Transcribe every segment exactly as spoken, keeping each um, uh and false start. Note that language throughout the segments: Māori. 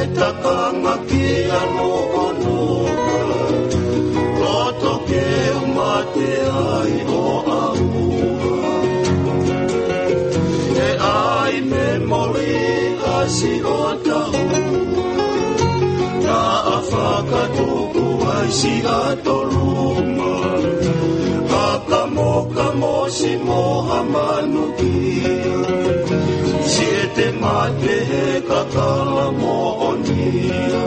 takangakia no onuka loto ke mate ai o aua e ai memory asi o tahua na afaka tuku ai si atoruma akamoka mosi moha manukia siete mate he kakala mo onia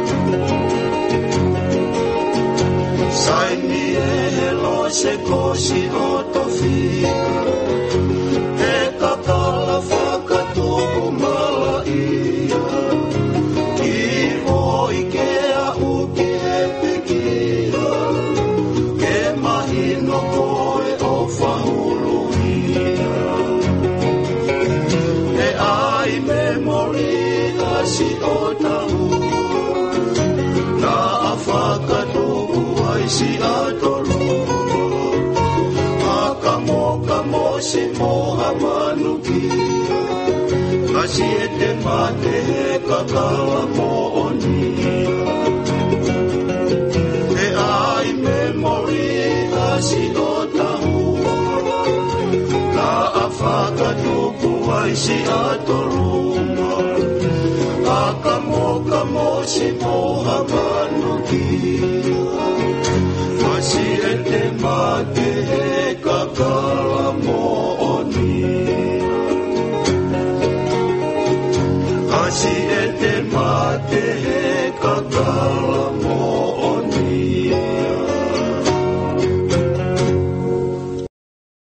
saini e helo se kosi o tofika he kakala whakatuku mala ia i hoi ke a uki he pekia ke mahino koe o whahuluhia e ai memory asi o tahua na awhakatuku ai si atorua akamoka mosi moha manukia asi e te mate he kakala mo onia e ai memory asi o tahua na awhakatuku ai si atoruma akamoka mosi moha manukia asi e te mate he kakala mo onia asi e te mate he kakala mo